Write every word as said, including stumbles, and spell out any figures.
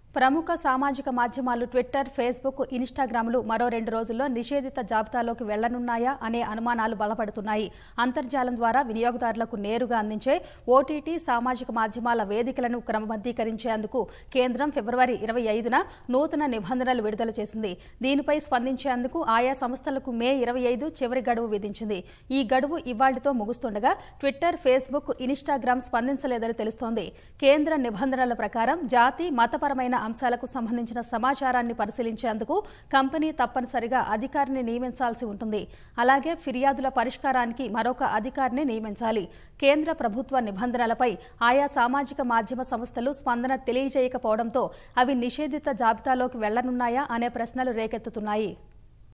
ప్రముఖ సామాజిక మాధ్యమాలు ట్విట్టర్, ఫేస్బుక్, ఇన్స్టాగ్రామ్లు మరో రెండు రోజుల్లో నిషేధిత జాబితాలోకి వెళ్లనున్నాయా అనే అనుమానాలు బలపడుతున్నాయి. అంతర్జాలం ద్వారా వినియోగదారులకు నేరుగా అందించే ఓటీటీ సామాజిక మాధ్యమాల వేదికలను క్రమబద్దీకరించేందుకు కేంద్రం ఫిబ్రవరి ఇరవై ఐదున నూతన నిబంధనలు విడుదల చేసింది. దీనిపై స్పందించేందుకు ఆయా సంస్థలకు మే ఇరవై ఐదు చివరి గడువు విధించింది. ఈ గడువు ఇవాళ్టితో ముగుస్తుండగా ట్విట్టర్, ఫేస్బుక్, ఇన్స్టాగ్రామ్ స్పందించలేదని తెలుస్తోంది. కేంద్ర నిబంధనల ప్రకారం జాతి, మతపరమైన అంశాలకు సంబంధించిన సమాచారాన్ని పరిశీలించేందుకు కంపెనీ తప్పనిసరిగా అధికారిని నియమించాల్సి ఉంటుంది. అలాగే ఫిర్యాదుల పరిష్కారానికి మరొక అధికారిని నియమించాలి. కేంద్ర ప్రభుత్వ నిబంధనలపై ఆయా సామాజిక మాధ్యమ సంస్థలు స్పందన తెలియజేయకపోవడంతో అవి నిషేధిత జాబితాలోకి వెళ్లనున్నాయా అనే ప్రశ్నలు రేకెత్తుతున్నాయి.